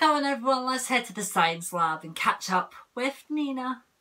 Come on everyone, let's head to the science lab and catch up with Nina.